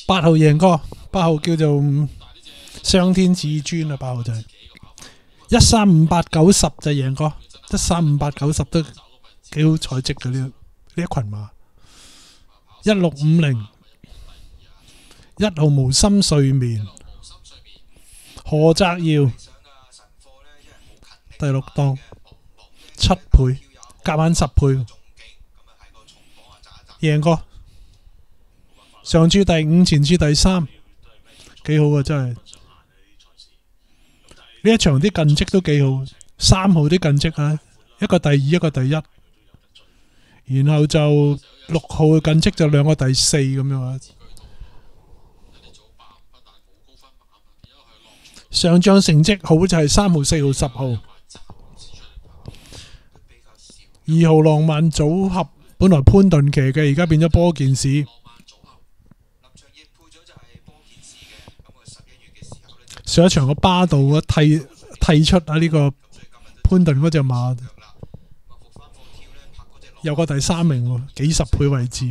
8號贏過，8號叫做雙天至尊啊，8號就係1358910就贏過，1358910都幾好彩績嘅呢一群馬。1650，1號無心睡眠，何澤耀第6檔7倍，夾硬10倍，贏過。上注第5，前注第3，幾好啊！真係呢一場啲近績都幾好，3號啲近績啊，一個第2，一個第1，然後就6號嘅近績就2個第4咁樣啊。上仗成績好就係3號、4號、10號。2號浪漫組合本來潘頓騎嘅，而家變咗波健士。上一場個巴道啊替出啊呢個潘頓嗰隻馬，有個第3名喎，幾十倍位置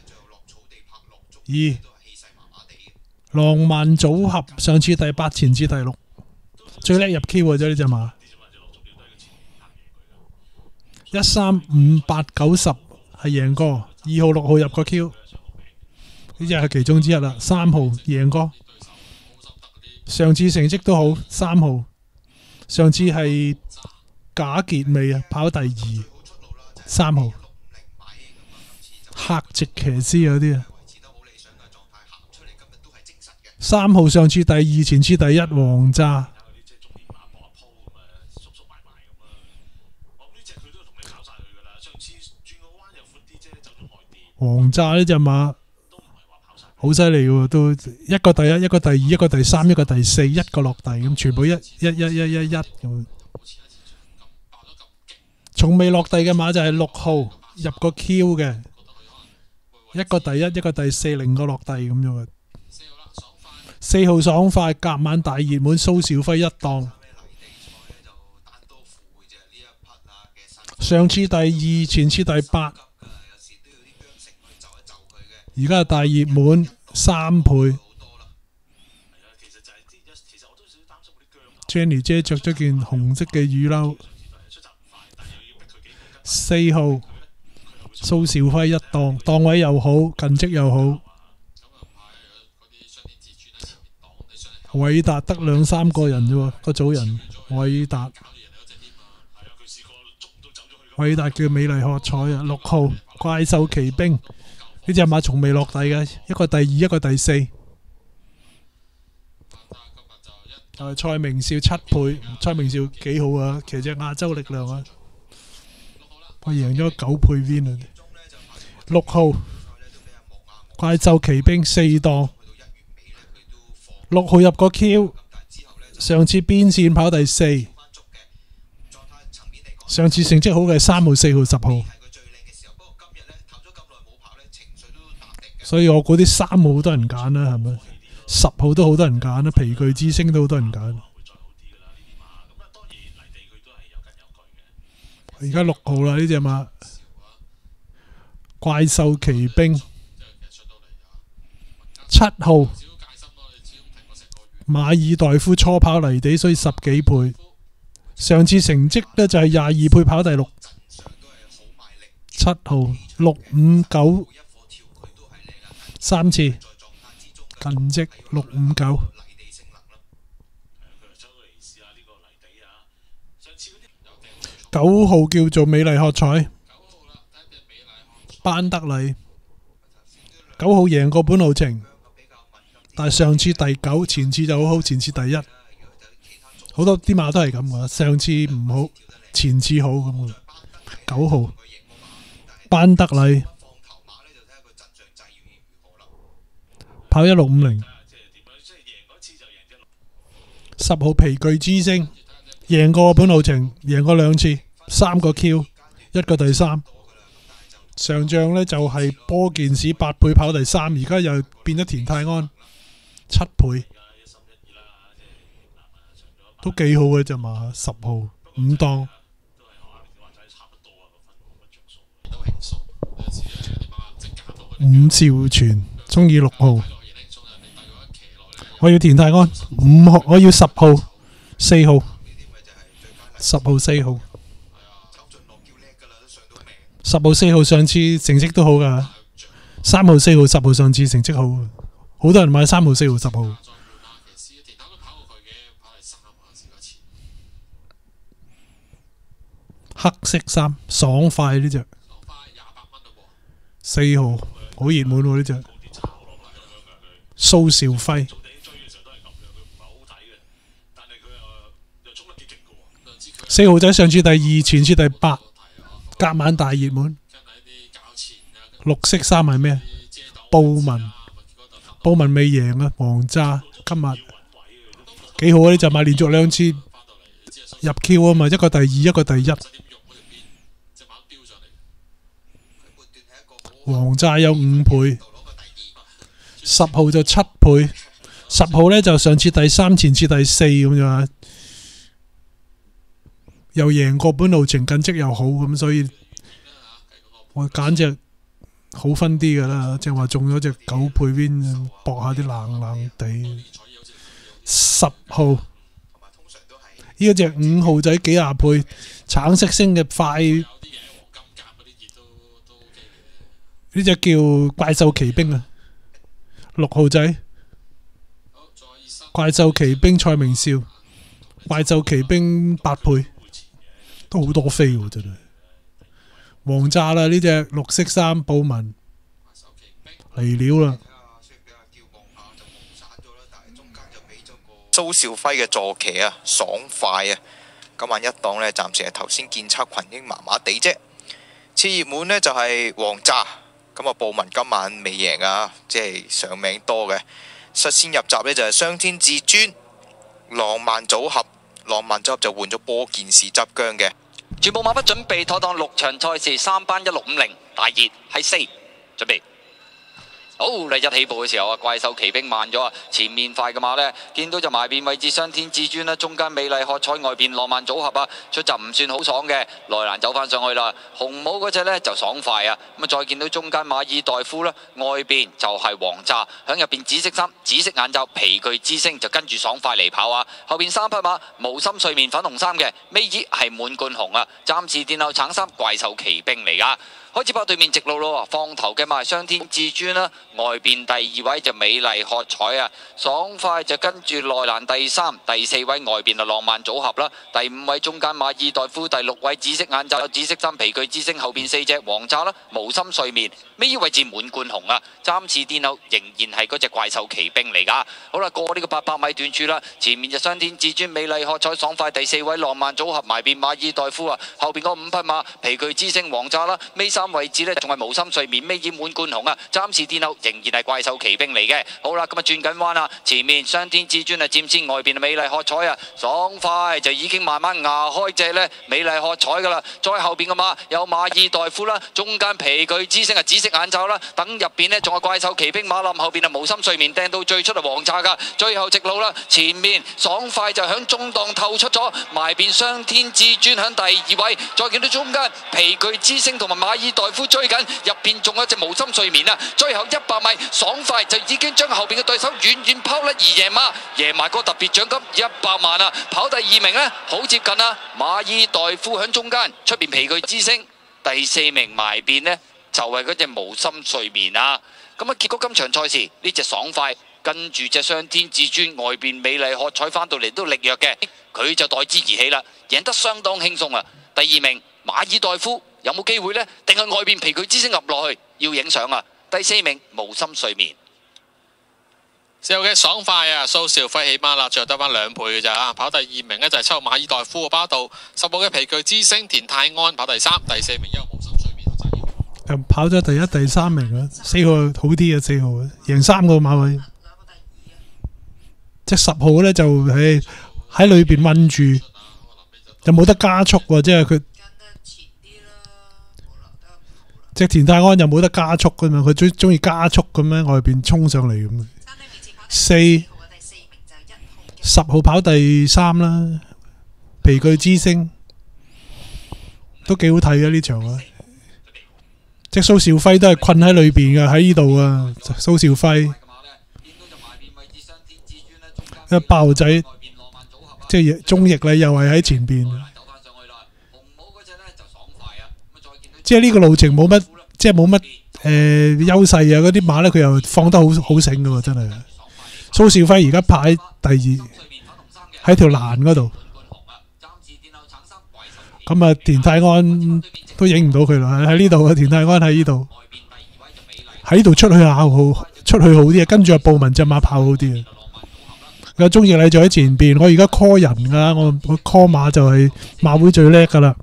喎。浪漫組合上次第8，前次第6，最叻入 Q 嘅啫呢隻馬。1358910係贏過，2號、6號入過 Q， 呢隻係其中之一啦。3號贏過。上次成績都好，3號上次係假傑尾啊，跑第2。3號客席騎師嗰啲啊。3號上次第2，前次第1，黃渣。黃渣呢隻馬好犀利喎，都一個第1，一個第2，一個第3，一個第4，一個落地咁，全部一咁。從未落地嘅馬就係6號入個 Q 嘅，一個第1，一個第4，零個落地咁樣。4號爽快夾晚大熱門，蘇兆輝一檔。上次第2，前次第8。而家係大熱門3倍。Jenny 姐着咗件紅色嘅雨褸。4號蘇兆輝一檔，檔位又好，近績又好。偉達得2、3個人啫喎，個組人。偉達叫美麗喝彩啊！6號怪獸奇兵。呢隻馬從未落地嘅，一個第2，一個第4。蔡明少7倍，蔡明少幾好啊，騎隻亞洲力量啊，我贏咗9倍 win 啊。6號怪獸奇兵4檔，6號入個 Q， 上次邊線跑第4，上次成績好嘅係3號、4號、10號。所以我估啲3號好多人揀啦，係咪？10號都好多人揀啦，皮具之星都好多人揀。而家6號啦，呢隻馬怪獸奇兵。7號馬爾代夫初跑泥地，所以10幾倍。上次成績呢就係22倍跑第6。7號659。3次近績659。9號叫做美麗喝彩，班德禮。9號贏過本路程，但係上次第9，前次就好好，前次第1。好多啲馬都係咁嘅，上次唔好，前次好咁嘅。9號班德禮。跑1650。10號皮具之星贏過本路程，贏過2次，3個 Q， 一個第3。上仗呢就係波健士8倍跑第3，而家又變咗田泰安7倍，都幾好嘅啫嘛。10號5檔。伍兆全中意6號。 我要田泰安5號，我要10號、4號、10號、4號。10號、4號上次成績都好㗎，3號、4號、10號上次成績好，好多人買3號、4號、10號。黑色衫爽快呢隻，4號好熱門喎呢隻，蘇兆輝。4號仔上次第2，前次第8，夾晚大熱門。綠色衫係咩？布文未贏啊，黃渣今日幾好啊！呢就買連續2次入 Q 啊嘛，一個第2，一個第1。黃債有5倍，10號就7倍，10號呢就上次第3，前次第4咁樣，又贏過本路程，近績又好咁，所以我揀隻好分啲噶啦，即係話中咗隻9倍 win， 搏下啲冷地。10號呢個隻5號仔幾廿倍，橙色升嘅快。呢隻叫怪獸奇兵啊，6號仔怪獸奇兵蔡明少，怪獸奇兵8倍，都好多飛喎真係。黃炸啦呢隻綠色衫布文嚟料啦。 蘇兆輝嘅坐騎啊，爽快啊！今晚一檔呢，暫時係頭先見測群英麻麻地啫。次熱門呢，就係黃炸。咁啊，布文今晚未贏啊，即係上名多嘅。率先入閘呢，就係雙天至尊、浪漫組合，浪漫組合就換咗波件事執僵嘅。 全部馬匹準備妥當，6場賽事3班1650，大熱係4，準備。好，嚟一起步嘅時候啊，怪獸騎兵慢咗啊，前面快嘅馬呢，見到就埋邊位置雙天至尊啦，中間美麗喝彩，外邊浪漫組合啊，出閘唔算好爽嘅，內欄走翻上去啦，紅帽嗰隻呢就爽快啊，咁啊再見到中間馬爾代夫啦，外邊就係黃炸，響入邊紫色衫、紫色眼罩、皮具之星就跟住爽快嚟跑啊，後邊3匹馬無心睡眠粉紅衫嘅，尾二係滿貫紅啊，暫時殿後橙衫怪獸騎兵嚟噶。開始跑對面直路咯，放頭嘅馬係雙天至尊啦，外邊第2位就美麗喝彩啊，爽快就跟住內欄第3、第4位外邊就浪漫組合啦，第5位中間馬爾代夫，第6位紫色眼罩有紫色衫皮具之星，後邊4隻黃炸啦，無心睡眠，尾二位置滿貫紅啊，暫時殿後仍然係嗰隻怪獸騎兵嚟噶。好啦，過呢個800米段處啦，前面就雙天至尊、美麗喝彩爽快，第4位浪漫組合埋邊馬爾代夫啊，後邊嗰5匹馬皮具之星黃炸啦，尾3位置呢仲係無心睡眠，尾二滿貫紅啊，暫時殿後仍然係怪獸騎兵嚟嘅。好啦，咁啊轉緊彎啦，前面雙天至尊啊佔先，外邊美麗喝彩啊，爽快就已經慢慢牙開隻呢美麗喝彩噶啦，再後邊嘅馬有馬爾代夫啦，中間皮具之星啊紫色眼罩啦，等入邊呢仲有怪獸騎兵馬林，後邊啊無心睡眠掟到最出係黃炸噶，最後直路啦，前面爽快就響中檔透出咗，埋邊雙天至尊響第2位，再見到中間皮具之星同埋馬爾代夫追緊，入邊仲有隻無心睡眠啊！最後100米爽快就已經將後邊嘅對手遠遠拋甩而贏馬，贏埋個特別獎金100萬啊！跑第2名呢，好接近啊！馬爾代夫響中間，出邊皮具之星，第4名埋邊呢，就係嗰隻無心睡眠啊！咁啊，結果今場賽事呢隻爽快跟住隻雙天至尊外邊美麗喝彩翻到嚟都力弱嘅，佢就代之而起啦，贏得相當輕鬆啊！第2名馬爾代夫。有冇機會呢？定係外邊皮具之星入落去要影相啊！第4名無心睡眠 4號嘅爽快啊，蘇兆輝起碼啦，最後得翻2倍嘅咋，跑第2名呢就係7號馬爾代夫嘅巴道，10號嘅皮具之星田泰安跑第3，第4名因為無心睡眠跑咗第1、第3名啊，4號好啲啊，4號贏3個馬位，即係10號呢就喺裏邊韞住，就冇得加速喎，即係佢。隻田泰安又冇得加速噶嘛，佢最中意加速咁樣外邊衝上嚟咁。10號跑第3啦，皮具之星都幾好睇啊呢場啊！隻蘇兆輝都係困喺裏邊噶，喺呢度啊，蘇兆輝。 8號仔即係中翼咧，又係喺前邊。即係呢個路程冇乜，即係冇乜優勢啊！嗰啲馬咧，佢又放得好醒噶喎，真係。蘇兆輝而家拍喺第二，喺條欄嗰度。咁啊，田泰安都影唔到佢啦，喺呢度啊，田泰安喺呢度，喺度出去好啲啊，跟住啊，布文隻馬跑好啲啊。個中翼禮就喺前邊，我而家 call 人噶，我 call 馬就係馬會最叻噶啦。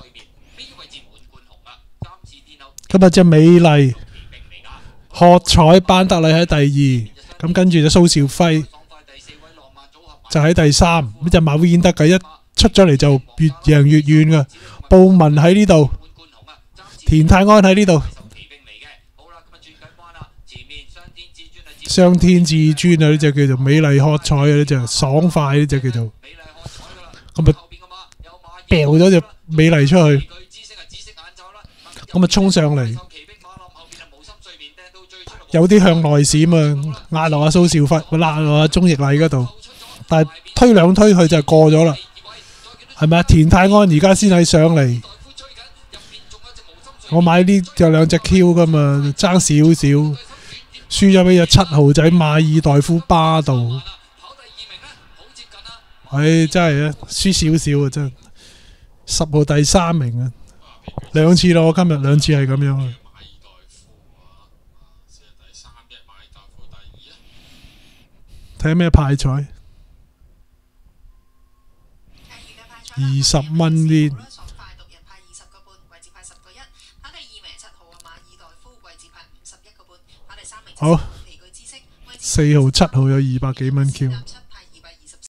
今日隻美麗喝彩班德禮喺第二，咁跟住就蘇兆輝就喺第三。呢隻馬會演得嘅，一出咗嚟就越贏越遠噶。布文喺呢度，田泰安喺呢度，雙天至尊啊！呢隻叫做美麗喝彩啊！呢隻爽快，呢隻叫做咁啊，掉咗隻美麗出去。咁啊，衝上嚟，有啲向內閃啊，壓落阿蘇兆輝，壓落阿鍾奕禮嗰度，但係推兩推佢就過咗啦，係咪啊？田泰安而家先係上嚟，我買呢有兩隻 Q 噶嘛，爭少少，輸咗俾隻7號仔馬爾代夫巴道，唉，真係啊，輸少少啊，真10號第3名啊！兩次咯，我今日兩次係咁樣啊。睇下咩派彩，20蚊邊。好，4號、7號有200幾蚊 Q。